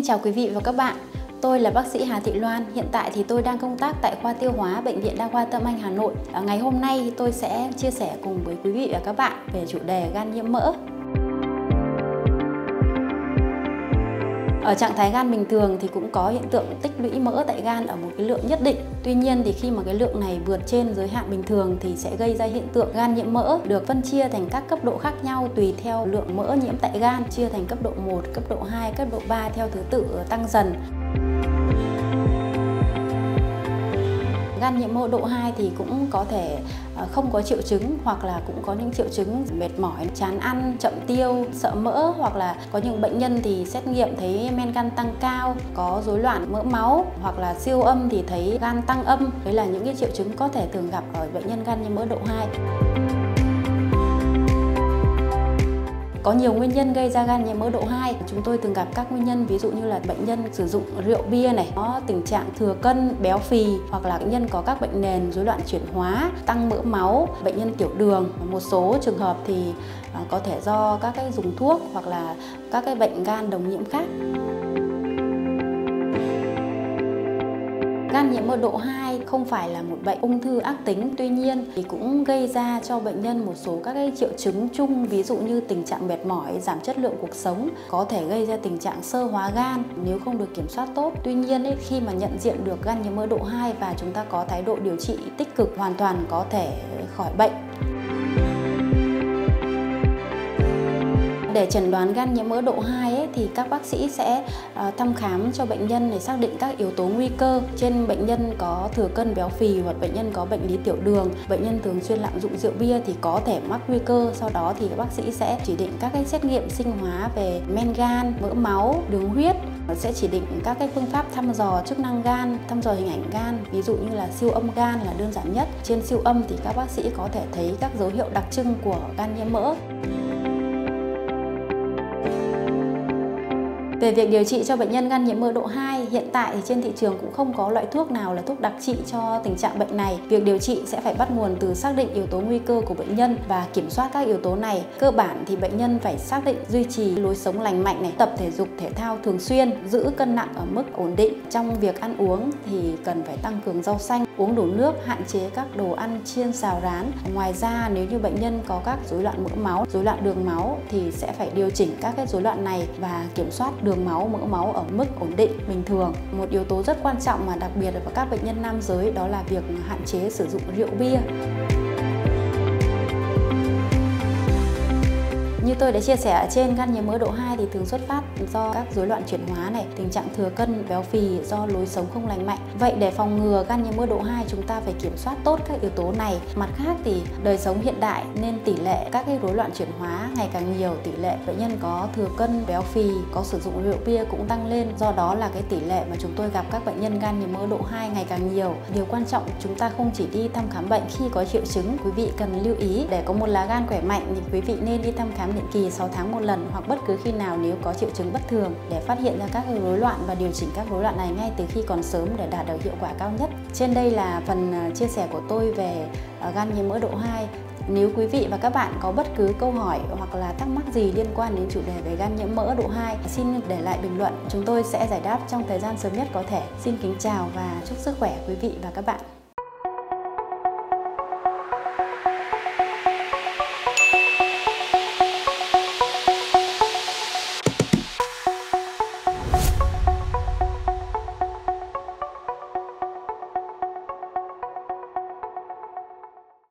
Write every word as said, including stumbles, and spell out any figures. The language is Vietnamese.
chào quý vị và các bạn. Tôi là bác sĩ Hà Thị Loan. Hiện tại thì tôi đang công tác tại khoa tiêu hóa Bệnh viện Đa khoa Tâm Anh Hà Nội. Ở ngày hôm nay tôi sẽ chia sẻ cùng với quý vị và các bạn về chủ đề gan nhiễm mỡ. Ở trạng thái gan bình thường thì cũng có hiện tượng tích lũy mỡ tại gan ở một cái lượng nhất định. Tuy nhiên thì khi mà cái lượng này vượt trên giới hạn bình thường thì sẽ gây ra hiện tượng gan nhiễm mỡ, được phân chia thành các cấp độ khác nhau tùy theo lượng mỡ nhiễm tại gan, chia thành cấp độ một, cấp độ hai, cấp độ ba theo thứ tự tăng dần. Gan nhiễm mỡ độ hai thì cũng có thể không có triệu chứng hoặc là cũng có những triệu chứng mệt mỏi, chán ăn, chậm tiêu, sợ mỡ, hoặc là có những bệnh nhân thì xét nghiệm thấy men gan tăng cao, có rối loạn mỡ máu, hoặc là siêu âm thì thấy gan tăng âm. Đấy là những cái triệu chứng có thể thường gặp ở bệnh nhân gan nhiễm mỡ độ hai. Có nhiều nguyên nhân gây ra gan nhiễm mỡ độ hai. Chúng tôi thường gặp các nguyên nhân ví dụ như là bệnh nhân sử dụng rượu bia này, có tình trạng thừa cân, béo phì, hoặc là bệnh nhân có các bệnh nền rối loạn chuyển hóa, tăng mỡ máu, bệnh nhân tiểu đường. Một số trường hợp thì có thể do các cái dùng thuốc hoặc là các cái bệnh gan đồng nhiễm khác. Gan nhiễm mỡ độ hai không phải là một bệnh ung thư ác tính, tuy nhiên thì cũng gây ra cho bệnh nhân một số các cái triệu chứng chung, ví dụ như tình trạng mệt mỏi, giảm chất lượng cuộc sống, có thể gây ra tình trạng xơ hóa gan nếu không được kiểm soát tốt. Tuy nhiên ấy, khi mà nhận diện được gan nhiễm mỡ độ hai và chúng ta có thái độ điều trị tích cực, hoàn toàn có thể khỏi bệnh. Để chẩn đoán gan nhiễm mỡ độ hai ấy, thì các bác sĩ sẽ uh, thăm khám cho bệnh nhân để xác định các yếu tố nguy cơ. Trên bệnh nhân có thừa cân béo phì hoặc bệnh nhân có bệnh lý tiểu đường, bệnh nhân thường xuyên lạm dụng rượu bia thì có thể mắc nguy cơ. Sau đó thì các bác sĩ sẽ chỉ định các cái xét nghiệm sinh hóa về men gan, mỡ máu, đường huyết. Sẽ chỉ định các cái phương pháp thăm dò chức năng gan, thăm dò hình ảnh gan, ví dụ như là siêu âm gan là đơn giản nhất. Trên siêu âm thì các bác sĩ có thể thấy các dấu hiệu đặc trưng của gan nhiễm mỡ. Về việc điều trị cho bệnh nhân gan nhiễm mỡ độ hai, hiện tại thì trên thị trường cũng không có loại thuốc nào là thuốc đặc trị cho tình trạng bệnh này. Việc điều trị sẽ phải bắt nguồn từ xác định yếu tố nguy cơ của bệnh nhân và kiểm soát các yếu tố này. Cơ bản thì bệnh nhân phải xác định duy trì lối sống lành mạnh này, tập thể dục thể thao thường xuyên, giữ cân nặng ở mức ổn định. Trong việc ăn uống thì cần phải tăng cường rau xanh, uống đủ nước, hạn chế các đồ ăn chiên xào rán. Ngoài ra, nếu như bệnh nhân có các rối loạn mỡ máu, rối loạn đường máu thì sẽ phải điều chỉnh các cái rối loạn này và kiểm soát đường máu, mỡ máu ở mức ổn định bình thường. Một yếu tố rất quan trọng mà đặc biệt là các bệnh nhân nam giới đó là việc hạn chế sử dụng rượu bia. Như tôi đã chia sẻ ở trên, gan nhiễm mỡ độ hai thì thường xuất phát do các rối loạn chuyển hóa này, tình trạng thừa cân, béo phì do lối sống không lành mạnh. Vậy để phòng ngừa gan nhiễm mỡ độ hai, chúng ta phải kiểm soát tốt các yếu tố này. Mặt khác thì đời sống hiện đại nên tỷ lệ các cái rối loạn chuyển hóa ngày càng nhiều, tỷ lệ bệnh nhân có thừa cân, béo phì, có sử dụng rượu bia cũng tăng lên. Do đó là cái tỷ lệ mà chúng tôi gặp các bệnh nhân gan nhiễm mỡ độ hai ngày càng nhiều. Điều quan trọng chúng ta không chỉ đi thăm khám bệnh khi có triệu chứng. Quý vị cần lưu ý để có một lá gan khỏe mạnh thì quý vị nên đi thăm khám định kỳ sáu tháng một lần, hoặc bất cứ khi nào nếu có triệu chứng bất thường để phát hiện ra các rối loạn và điều chỉnh các rối loạn này ngay từ khi còn sớm để đạt được hiệu quả cao nhất. Trên đây là phần chia sẻ của tôi về gan nhiễm mỡ độ hai. Nếu quý vị và các bạn có bất cứ câu hỏi hoặc là thắc mắc gì liên quan đến chủ đề về gan nhiễm mỡ độ hai, xin để lại bình luận, chúng tôi sẽ giải đáp trong thời gian sớm nhất có thể. Xin kính chào và chúc sức khỏe quý vị và các bạn.